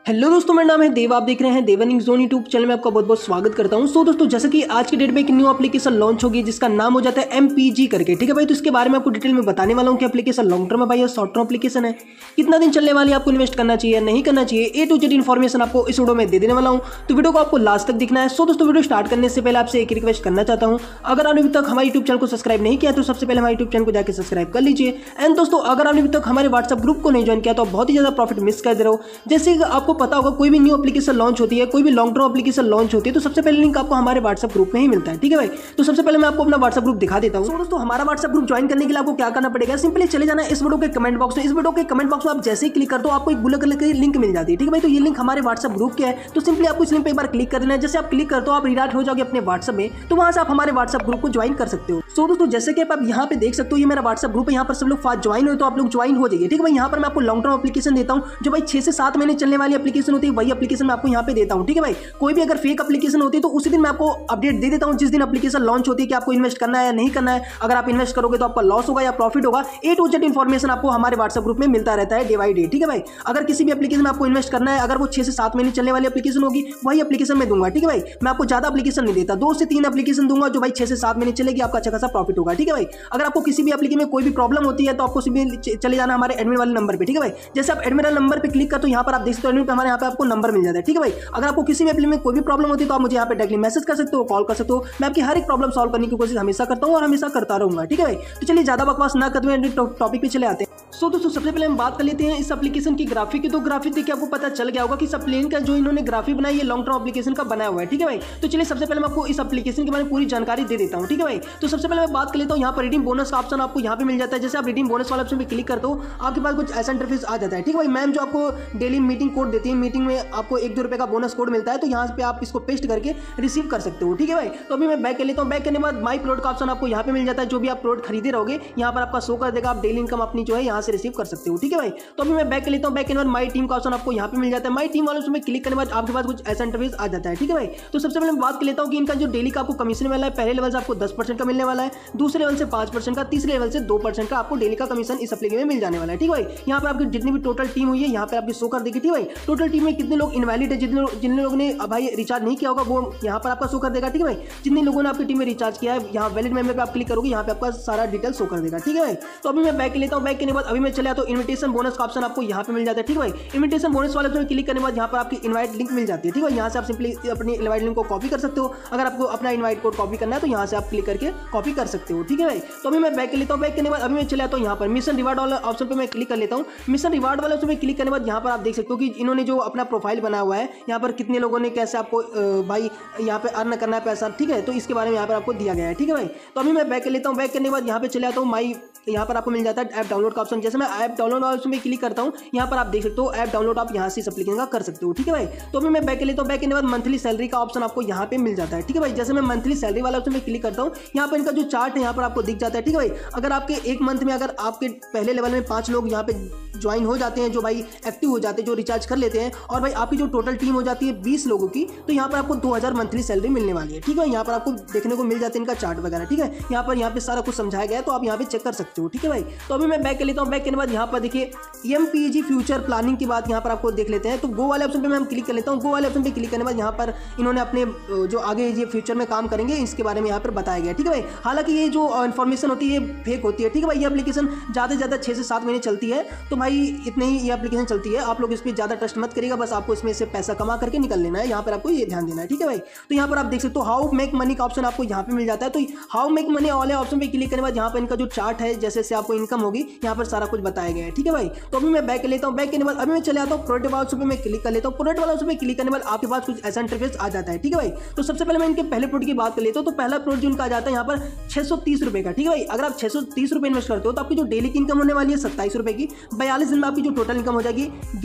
Hello दोस्तों, मेरा नाम है देव। आप देख रहे हैं देवानिंग जोन यूट्यूब चैनल में आपका बहुत बहुत स्वागत करता हूं। सो दोस्तों, जैसे कि आज की डेट में एक न्यू एप्लीकेशन लॉन्च होगी जिसका नाम हो जाता है MPG करके। ठीक है भाई, तो इसके बारे में आपको डिटेल में बताने वाला हूं कि एप्लीकेशन लॉन्ग टर्म है भाई या शॉर्ट टर्म एप्लीकेशन है, कितना दिन चलने वाली है, आपको इन्वेस्ट करना चाहिए नहीं करना चाहिए, A to Z इन्फॉर्मेशन आपको इस वीडियो में दे देने वाला हूं। तो वीडियो को आपको लास्ट तक दिखना है। सो दोस्तों, वीडियो स्टार्ट करने से पहले आपसे एक रिक्वेस्ट करना चाहता हूं, अगर आपने अभी तक हमारे यूट्यूब चैनल को सब्सक्राइब नहीं किया तो सबसे पहले हमारे यूट्यूब चैनल को जाकर सब्सक्राइब कर लीजिए। एंड दोस्तों, अगर आपने अभी तक हमारे व्हाट्सएप ग्रुप को नहीं ज्वाइन किया तो आप बहुत ही ज्यादा प्रॉफिट मिस कर दे रहे हो। जैसे आपको पता होगा, कोई भी न्यू एप्लीकेशन लॉन्च होती है, कोई भी लॉन्ग टर्म एप्लीकेशन लॉन्च होती है तो सबसे पहले लिंक आपको हमारे व्हाट्सएप ग्रुप में ही मिलता है। ठीक है भाई, तो सबसे पहले मैं आपको अपना व्हाट्सएप ग्रुप दिखा देता हूं। दोस्तों, हमारा व्हाट्सएप ग्रुप ज्वाइन करने के लिए आपको क्या करना पड़ेगा, सिंपली चले जाना इस वीडियो के कमेंट बॉक्स में। इस वीडियो के कमेंट बॉक्स में आप जैसे ही क्लिक करते हो आपको एक ब्लू कलर की लिंक मिल जाती है। ठीक है भाई, तो ये लिंक हमारे व्हाट्सएप ग्रुप के है, तो सिंपली आपको इस लिंक पे एक बार क्लिक कर देना है। जैसे आप क्लिक करते हो आप रिडायरेक्ट हो जाओगे अपने व्हाट्सएप में, तो वहां से आप हमारे व्हाट्सएप ग्रुप को ज्वाइन कर सकते हो। सो दोस्तों, जैसे कि आप यहाँ पे देख सकते हो, ये मेरा व्हाट्सएप ग्रुप है, यहाँ पर सब लोग फास्ट ज्वाइन हो तो आप लोग ज्वाइन हो जाइए। ठीक है भाई, यहाँ पर मैं आपको लॉन्ग टर्म एप्लीकेशन देता हूँ जो भाई 6 से 7 महीने चलने वाली एप्लीकेशन होती है, वही एप्लीकेशन मैं आपको यहाँ पे देता हूँ। ठीक है भाई, कोई भी अगर फेक एप्लीकेशन होती है तो उसी दिन मैं आपको अपडेट दे देता हूं, जिस दिन एप्लीकेशन लॉन्च होती है कि आपको इन्वेस्ट करना है या नहीं करना है। अगर आप इन्वेस्ट करोगे तो आपका लॉस होगा या प्रॉफिट होगा, A to Z इन्फॉर्मेशन आपको हमारे व्हाट्सएप ग्रुप में मिलता रहता है डे बाई डे। ठीक है भाई, अगर किसी भी एप्लीकेशन में आपको इन्वेस्ट करना है, अगर वो 6 से 7 महीने चलने वाली एप्लीकेशन होगी वही एप्लीकेशन में दूंगा। ठीक है भाई, मैं आपको ज्यादा एप्लीकेशन नहीं देता, 2 से 3 एप्लीकेशन दूंगा जो भाई 6 से 7 महीने चलेगी, आपका अच्छा खासा प्रॉफिट होगा। ठीक है भाई, अगर आपको किसी भी एप्लीकेशन में कोई भी प्रॉब्लम होती है तो आपको सीधे चले जाना हमारे एडमिन वाले नंबर पे। ठीक है भाई, जैसे आप एडमिन वाले नंबर पे क्लिक करते हो यहाँ पर आप देख सकते हो एडमिन पे हमारे यहाँ पे आपको नंबर मिल जाता है। ठीक है भाई, अगर आपको किसी भी एप्लीकेशन में कोई भी प्रॉब्लम होती है तो आप मुझे यहाँ पे डायरेक्टली मैसेज कर सकते हो, कॉल कर सकते हो। मैं आपकी हर एक प्रॉब्लम सॉल्व करने की कोशिश हमेशा करता हूँ और हमेशा करता रहूंगा। ठीक है भाई, तो चलिए ज्यादा बकवास ना करते हुए टॉपिक पे चले आते हैं। सो दोस्तों, सबसे पहले हम बात कर लेते हैं इस एप्लीकेशन की ग्राफिक की। तो ग्राफिक देखिए आपको पता चल गया होगा कि इस एप्लीकेशन का जो इन्होंने ग्राफिक बनाया ये लॉन्ग टर्म एप्लीकेशन का बनाया हुआ है। ठीक है भाई, तो चलिए सबसे पहले मैं आपको इस एप्लीकेशन के बारे में पूरी जानकारी दे देता हूँ। ठीक है भाई, तो सबसे पहले मैं बात कर लेता हूँ, यहाँ पर रिडीम बोनस का ऑप्शन आपको यहाँ पे मिल जाता है। जैसे आप रिडीम बोनस वाले ऑप्शन पे क्लिक करते हो आपके पास कुछ ऐसा इंटरफेस आ जाता है। ठीक है भाई, मैम जो आपको डेली मीटिंग कोड देती है, मीटिंग में आपको 1-2 रुपए का बोनस कोड मिलता है, तो यहाँ पे आप इसको पेस्ट करके रिसीव कर सकते हो। ठीक है भाई, तो अभी मैं बैक कर लेता हूँ। बैक करने के बाद माई प्रोडक्ट का ऑप्शन आपको यहाँ पे मिल जाता है। जो भी आप प्रोडक्ट खरीदे रहोगे यहाँ पर आपका शो कर देगा, आप डेली इनकम अपनी जो है यहाँ से रिसीव कर सकते हो। ठीक है भाई, तो अभी मैं बैक कर लेता हूँ। बैक करने के बाद माई टीम का ऑप्शन आपको यहाँ पे मिल जाता है। माई टीम वाले उसमें क्लिक करने के बाद आपके पास कुछ ऐसा इंटरफेस आ जाता है। ठीक है भाई, तो सबसे पहले मैं बात कर लेता हूँ कि इनका जो डेली का आपको कमीशन वाला है, पहले लेवल से आपको 10% का मिलने वाला है, दूसरे लेवल से 5% का, तीसरे लेवल से 2% का आपको डेली का कमीशन इस एप्लीकेशन में मिल जाने वाला है। ठीक है भाई, यहाँ पर आपकी जितनी भी टोटल टीम हुई है यहाँ पे आपकी शो कर देगी। ठीक है भाई, टोटल टीम में कितने लोग इनवैलिड है, जिन लोगों ने भाई रिचार्ज नहीं किया होगा वो यहाँ पर आपका शो कर देगा। ठीक है भाई, जितने लोगों ने आपकी टीम में रिचार्ज किया है यहाँ वैलिड मेंबर पे आप क्लिक करोगे, यहाँ पे आपका सारा डिटेल शो कर देगा। ठीक है भाई, तो अभी मैं बैक लेता हूँ। बैक करने के बाद अभी मैं चले आता हूँ, इन्विटेशन बोनस का ऑप्शन आपको यहाँ पे मिल जाता है। ठीक है भाई, इन्विटेशन बोनस वाले ऑप्शन में क्लिक करने के बाद यहाँ पर आपकी इनवाइट लिंक मिल जाती है। ठीक है, यहाँ से आप सिंपली अपनी इनवाइट लिंक को कॉपी कर सकते हो। अगर आपको अपना इनवाइट कोड कॉपी करना है तो यहाँ से आप क्लिक करके कॉपी कर सकते हो। ठीक है भाई, तो अभी मैं बैक कर लेता हूँ। बैक करने के बाद अभी मैं चले आता हूँ यहाँ पर मिशन रिवार्ड वाले ऑप्शन पे मैं क्लिक कर लेता हूँ। मिशन रिवार्ड वाले ऑप्शन पे क्लिक करने के बाद यहाँ पर आप देख सकते हो कि इन्होंने जो अपना प्रोफाइल बनाया हुआ है, यहाँ पर कितने लोगों ने कैसे आपको भाई यहाँ पे अर्न करना है पैसा। ठीक है, तो इसके बारे में यहाँ पर आपको दिया गया है। ठीक है भाई, तो अभी मैं बैक कर लेता हूँ। बैक करने के बाद यहाँ पे चले आता हूँ माई, यहाँ पर आपको मिल जाता है ऐप डाउनलोड का ऑप्शन। जैसे मैं ऐप डाउनलोड वाले ऑप्शन पे क्लिक करता हूँ यहाँ पर आप देख सकते हो ऐप डाउनलोड आप यहाँ से इस एप्लीकेशन का कर सकते हो। ठीक है भाई, तो अभी मैं बैक कर लेता हूँ। बैक करने के बाद मंथली सैलरी का ऑप्शन आपको यहाँ पे मिल जाता है। ठीक है भाई, जैसे मैं मंथली सैलरी वाला ऑप्शन पे क्लिक करता हूँ यहाँ पर इनका जो चार्ट है यहाँ पर आपको दिख जाता है। ठीक है भाई, अगर आपके एक मंथ में अगर आपके पहले लेवल में 5 लोग यहाँ पे ज्वाइन हो जाते हैं, जो भाई एक्टिव हो जाते हैं, जो रिचार्ज कर लेते हैं, और भाई आपकी जो टोटल टीम हो जाती है 20 लोगों की, तो यहाँ पर आपको 2000 मंथली सैलरी मिलने वाली है। ठीक है, यहाँ पर आपको देखने को मिल जाते हैं इनका चार्ट वगैरह। ठीक है, यहाँ पे सारा कुछ समझाया गया है, तो आप यहाँ पे चेक कर सकते हो। ठीक है भाई, तो अभी मैं बैक कर लेता हूँ। बैक करने के बाद यहाँ पर देखिए MPG फ्यूचर प्लानिंग की बात यहाँ पर आपको देख लेते हैं। तो गो वाले ऑप्शन पे मैं क्लिक कर लेता हूँ। गो वाले ऑप्शन पे क्लिक करने के बाद यहाँ पर इन्होंने अपने जो आगे ये फ्यूचर में काम करेंगे इसके बारे में यहाँ पर बताया गया। ठीक है भाई, हालांकि ये जो इन्फॉर्मेशन होती है ये फेक होती है। ठीक है भाई, ये एप्लीकेशन ज़्यादा से ज़्यादा 6 से 7 महीने चलती है, तो भाई इतने ही ये एप्लीकेशन चलती है। आप लोग इस पर ज़्यादा ट्रस्ट मत करिएगा, बस आपको इसमें से पैसा कमा करके निकल लेना है। यहाँ पर आपको ये ध्यान देना है। ठीक है भाई, तो यहाँ पर आप देख सकते हो हाउ मेक मनी का ऑप्शन आपको यहाँ पे मिल जाता है। तो हाउ मेक मनी वाले ऑप्शन पे क्लिक करने के बाद यहाँ पर इनका जो चार्ट है, जैसे से आपको इनकम होगी यहाँ पर सारा कुछ बताया गया है। ठीक है भाई, तो अभी मैं बैक लेता हूँ। बैक करने के बाद अभी मैं चले आता हूँ प्रोडक्ट वाले ऑप्शन पे मैं क्लिक कर लेता हूँ। प्रोडक्ट वाले ऑप्शन पे क्लिक करने के बाद आपके पास कुछ ऐसा इंटरफेस आ जाता है। ठीक है भाई, तो सबसे पहले मैं इनके पहले प्रोडक्ट की बात कर लेता हूँ। तो पहला प्रोडक्ट जो इनका आ जाता है यहाँ पर 630 रुपए का। ठीक है भाई, अगर आप 630 रुपए इन्वेस्ट करते हो तो आपकी जो डेली की इनकम होने वाली है 27 रुपए की, 42 दिन में आपकी जो टोटल इनकम हो जाएगी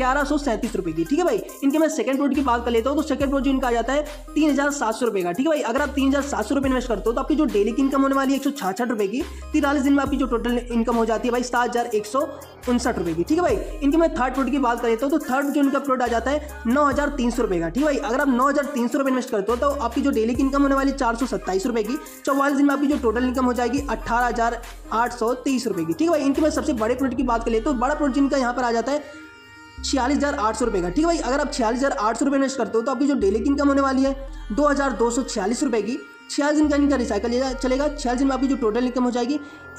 1137 रुपए की। ठीक है भाई, इनके मैं सेकंड प्रोडक्ट की बात कर लेता हूँ। तो सेकंड प्रोडक्ट जो इनका आ जाता है 3700 रुपए का। ठीक है भाई, अगर आप 3700 रुपए इन्वेस्ट करते हो तो आपकी जो डेली की इनकम होने वाली है 166 रुपए की, 43 दिन में आपकी जो टोटल इनकम हो जाती है भाई 7159 रुपए की। ठीक है भाई, इनके मैं थर्ड प्रोडक्ट की बात कर लेता हूँ। तो थर्ड जो इनका प्रोडक्ट आ जाता है 9300 रुपए का। ठीक है भाई, अगर आप 9300 रुपए इन्वेस्ट करते हो तो आपकी जो डेली की इनकम होने वाली 427 रुपए की, 44 दिन में आपकी जो टोटल इनकम हो जाएगी 18823 रुपए की। ठीक है भाई, इनके मैं सबसे बड़े प्रोडक्ट की बात कर लेता हूँ। बड़ा प्रोडक्ट इनका यहाँ पर आ जाता है 46,800 रुपये का। ठीक है भाई, अगर आप 46,800 रुपये इन्वेस्ट करते हो तो आपकी जो डेली की इनकम होने वाली है 2,246 रुपये की। 46 दिन का इनका रिसाइकल चलेगा। 46 दिन में आपकी जो टोटल इनकम हो जाएगी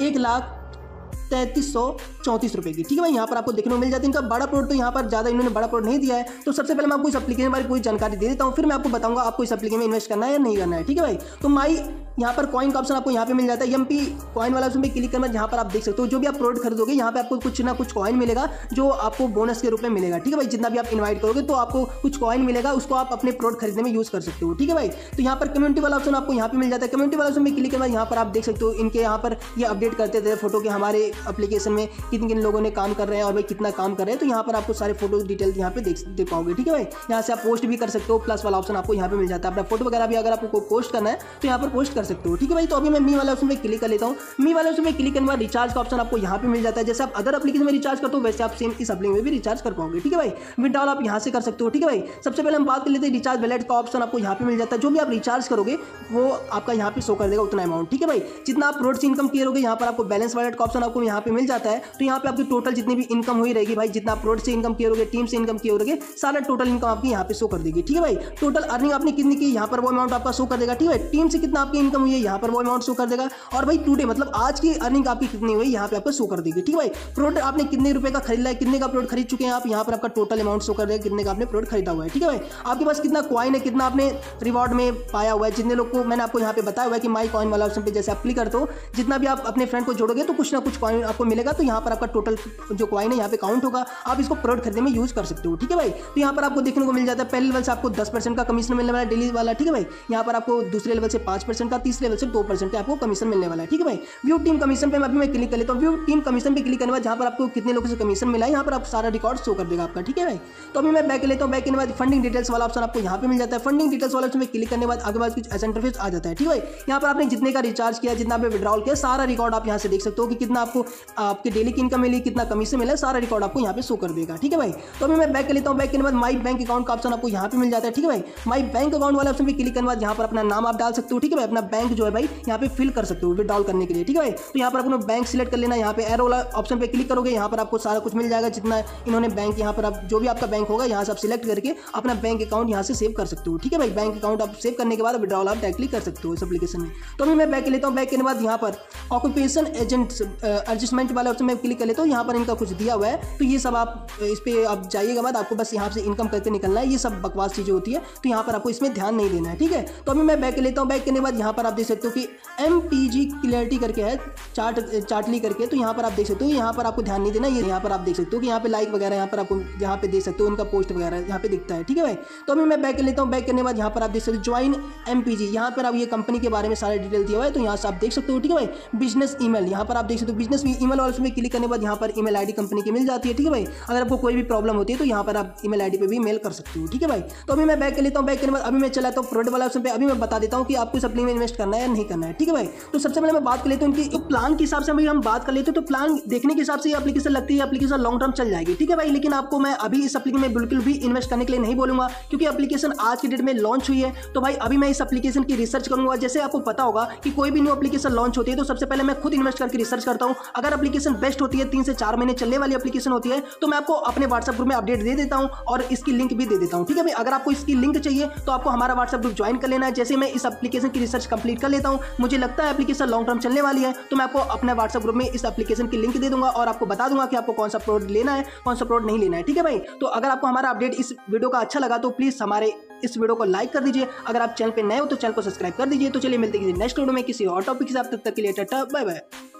1,33,34 रुपये की। ठीक है भाई, यहाँ पर आपको देखने को मिल जाती है। इनका बड़ा प्लॉट तो यहाँ पर ज़्यादा इन्होंने बड़ा प्लॉट नहीं दिया है। तो सबसे पहले मैं आपको इस एप्लीकेशन के बारे में पूरी जानकारी दे देता हूँ, फिर मैं आपको बताऊंगा आपको इस एप्लीकेशन में इन्वेस्ट करना है या नहीं करना है। ठीक है भाई, तो माई यहाँ पर कॉइन का ऑप्शन आपको यहाँ पे मिल जाता है। एमपी कॉइन वाला ऑप्शन पे क्लिक करना, यहाँ पर आप देख सकते हो जो भी आप प्रोडक्ट खरीदोगे यहाँ पे आपको कुछ ना कुछ कॉइन मिलेगा जो आपको बोनस के रूप में मिलेगा। ठीक है भाई, जितना भी आप इन्वाइट करोगे तो आपको कुछ कॉइन मिलेगा, उसको आप अपने प्रोडक्ट खरीदने में यूज कर सकते हो। ठीक है भाई, तो यहाँ पर कम्युनिटी वाला ऑप्शन आपको यहाँ पे मिल जाता है। कम्युनिटी वाला ऑप्शन पे क्लिक करना, यहाँ पर आप देख सकते हो इनके यहाँ पर ये अपडेट करते थे फोटो के हमारे एप्लीकेशन में किन किन लोगों ने काम कर रहे हैं और भाई कितना काम कर रहे हैं। तो यहाँ पर आपको सारे फोटो डिटेल यहाँ पे देख पाओगे। ठीक है भाई, यहाँ से आप पोस्ट भी कर सकते हो, प्लस वाला ऑप्शन आपको यहाँ पे मिल जाता है। अपना फोटो वगैरह भी अगर आपको पोस्ट करना है तो यहाँ पर पोस्ट कर सकते हो। ठीक है भाई, तो अभी मैं मी वाले ऑप्शन पे क्लिक कर लेता हूँ। मी वाले ऑप्शन पे क्लिक करने के बाद रिचार्ज का ऑप्शन आपको यहाँ पे मिल जाता है। जैसे आप अदर एप्लीकेशन में रिचार्ज करते हो वैसे आप सेम इस एप्लीकेशन में भी रिचार्ज कर पाओगे। ठीक है भाई, विड्रॉल आप यहाँ से कर सकते हो। ठीक है भाई, सबसे पहले हम बात कर लेते हैं रिचार्ज वैलेट का ऑप्शन आपको यहाँ पे मिल जाता है। जो भी आप रिचार्ज करोगे वो आपका यहाँ पे शो कर देगा उतना अमाउंट। ठीक है भाई, जितना आप प्रोडक्ट से इनकम किए रहोगे यहाँ पर आपको बैलेंस वैलेट का ऑप्शन आपको यहाँ पे मिल जाता है। तो यहाँ पे आपकी टोटल जितनी भी इनकम हुई रहेगी भाई, जितना प्रोडक्ट से इनकम किए रहोगे, टीम से इनकम किए रहोगे, सारा टोटल इनकम आपकी यहाँ पे शो कर देगी। ठीक है भाई, टोटल अर्निंग आपने कितनी की यहाँ पर वो अमाउंट आपका शो कर देगा। ठीक है, टीम से कितना आपकी इनकम हुई है यहाँ पर वो अमाउंट शो कर देगा। और भाई टुडे मतलब आज की अर्निंग आपकी कितनी हुई यहाँ पे आपको शो कर देगी। ठीक है भाई, प्रोडक्ट आपने कितने रुपए का खरीदा है, कितने का प्रोडक्ट खरीद चुके हैं आप, यहाँ पर आपका टोटल अमाउंट शो कर देगा कितने का आपने प्रोडक्ट खरीदा हुआ है। ठीक है भाई, आपके पास कितना कॉइन है, कितना आपने रिवॉर्ड में पाया हुआ है। जितने लोग को मैंने आपको यहाँ पे बताया हुआ है कि माई कॉइन वाला ऑप्शन पे जैसे आप क्लिक करते हो, जितना भी आप अपने फ्रेंड को जोड़ोगे तो कुछ ना कुछ कॉइन आपको मिलेगा। तो यहाँ पर आपका टोटल जो कॉइन है यहाँ पे काउंट होगा, आप इसको प्रोडक्ट खरीदने में यूज कर सकते हो। ठीक है भाई, तो यहाँ पर आपको देखने को मिल जाता है पहले लेवल से आपको 10% का कमीशन मिलने वाला है डेली वाला। ठीक है भाई, यहाँ पर आपको दूसरे लेवल से 5% का, तीसरे लेवल से 2% का आपको कमीशन मिलने वाला है। ठीक है भाई, व्यू टीम कमीशन पे मैं क्लिक कर लेता हूँ। व्यू टीम कमीशन पे क्लिक करने के बाद जहाँ पर आपको कितने लोगों से कमीशन मिला है यहाँ पर आप सारा रिकॉर्ड शो कर देगा आपका। ठीक है भाई, तो अभी मैं बैक लेता हूँ। बैक करने के बाद फंडिंग डिटेल्स वाला ऑप्शन आपको यहाँ पे मिल जाता है। फंडिंग डिटेल्स वाला ऑप्शन में क्लिक करने के बाद आगे बाद कुछ ऐसा इंटरफेस आ जाता है। ठीक है भाई, यहाँ पर आपने जितने का रिचार्ज किया, जितना आपने विड्रॉल किया, सारा रिकॉर्ड आप यहाँ से देख सकते हो कि कितना आपको आपके डेली की इनकम मिली, कितना कमीशन मिला, सारा रिकॉर्ड आपको यहाँ पे शो कर देगा। ठीक है भाई, तो अभी मैं बैक कर लेता हूँ। बैक करने के बाद माई बैंक अकाउंट का ऑप्शन आपको यहाँ पे मिल जाता है। ठीक है भाई, माई बैंक अकाउंट वाला ऑप्शन पे क्लिक करने के बाद यहाँ पर अपना नाम आप डाल सकते हो। ठीक है भाई, अपना बैंक जो है भाई यहाँ पे फिल कर सकते हो विड्रॉल करने के लिए। ठीक है भाई, तो यहाँ पर अपना बैंक सिलेक्ट कर लेना। यहाँ पे एरो वाला ऑप्शन पे क्लिक करोगे, यहाँ पर आपको सारा कुछ मिल जाएगा जितना इन्होंने बैंक, यहाँ पर आप जो भी आपका बैंक होगा यहाँ से आप सिलेक्ट करके अपना बैंक अकाउंट यहाँ से सेव कर सकते हो। ठीक है भाई, बैंक अकाउंट आप सेव करने के बाद विड्रॉल आप डायरेक्टली कर सकते हो इस एप्लीकेशन में। तो अभी मैं बैक लेता हूँ। बैक करने के बाद यहाँ पर ऑक्यूपेशन एजेंट एडजस्टमेंट वाले ऑप्शन में क्लिक कर लेता हूँ। यहाँ पर इनका कुछ दिया हुआ है, तो ये सब आप इस पे आप जाइएगा बाद आपको बस यहाँ से इनकम करके निकलना है। ये सब बकवास चीजें होती है, तो यहाँ पर आपको इसमें ध्यान नहीं देना है। ठीक है, तो अभी मैं बैक लेता हूँ। बैक करने के बाद यहाँ पर आप देख सकते हो कि MPG क्लियरिटी करके है, चार्टली करके, तो यहाँ पर आप देख सकते हो। यहाँ पर आपको ध्यान नहीं देना। ये यहाँ पर आप देख सकते हो कि यहाँ पे लाइक वगैरह यहाँ पर आपको यहाँ पे देख सकते हो, इनका पोस्ट वगैरह यहाँ पे दिखता है। ठीक है भाई, तो अभी मैं बैक कर लेता हूँ। बैक करने के बाद यहाँ पर आप देख सकते हो ज्वाइन MPG, यहाँ पर आप ये कंपनी के बारे में सारा डिटेल दिया हुआ है, तो यहाँ से आप देख सकते हो। ठीक है भाई, बिजनेस ईमेल, यहाँ पर आप देख सकते हो बिजनेस ईमेल वाले में क्लिक करने के बाद यहाँ पर ईमेल आईडी कंपनी की मिल जाती है। ठीक है भाई, अगर आपको कोई भी प्रॉब्लम होती है तो यहाँ पर आप ईमेल आईडी पे भी मेल कर सकते हो। ठीक है भाई, तो अभी मैं बैक कर लेता हूँ। बैक करने के बाद अभी मैं चलाता हूँ प्रोडक्ट वाला ऑप्शन पे। अभी मैं बता देता हूँ कि आपको इस एप्लीकेशन में इन्वेस्ट करना है या नहीं करना है। ठीक है भाई, तो सबसे पहले मैं बात कर लेता हूँ इनकी प्लान के हिसाब से। अभी हम बात कर लेते हैं तो प्लान देखने के हिसाब से ये एप्लीकेशन लगती है एप्लीकेशन लॉन्ग टर्म चल जाएगी। ठीक है भाई, लेकिन आपको मैं अभी इस एप्लीकेशन में बिल्कुल भी इन्वेस्ट करने के लिए नहीं बोलूंगा, क्योंकि एप्लीकेशन आज की डेट में लॉन्च हुई है। तो भाई अभी मैं इस एप्लीकेशन की रिसर्च करूंगा। जैसे आपको पता होगा कि कोई भी न्यू एप्लीकेशन लॉन्च होती है तो सबसे पहले मैं खुद इन्वेस्ट करके रिसर्च करता हूं। अगर एप्लीकेशन बेस्ट होती है, 3 से 4 महीने चलने वाली एप्लीकेशन होती है, तो मैं आपको अपने व्हाट्सएप ग्रुप में अपडेट दे देता हूं और इसकी लिंक भी दे देता हूं। ठीक है भाई, अगर आपको इसकी लिंक चाहिए तो आपको हमारा व्हाट्सएप ग्रुप ज्वाइन कर लेना है। जैसे मैं इस एप्लीकेशन की रिसर्च कंप्लीट कर लेता हूं, मुझे लगता है एप्लीकेशन लॉन्ग टर्म चलने वाली है, तो मैं आपको अपने व्हाट्सएप ग्रुप में इस एप्लीकेशन की लिंक दे दूंगा और आपको बता दूंगा कि आपको कौन सा प्रोडक्ट लेना है, कौन सा प्रोडक्ट नहीं लेना है। ठीक है भाई, तो अगर आपको हमारा अपडेट इस वीडियो का अच्छा लगा तो प्लीज हमारे इस वीडियो को लाइक कर दीजिए। अगर आप चैनल पे नए हो तो चैनल को सब्सक्राइब कर दीजिए। तो चलिए मिलते हैं किसी नेक्स्ट वीडियो में किसी और टॉपिक के साथ, तब तक के लिए टाटा बाय बाय।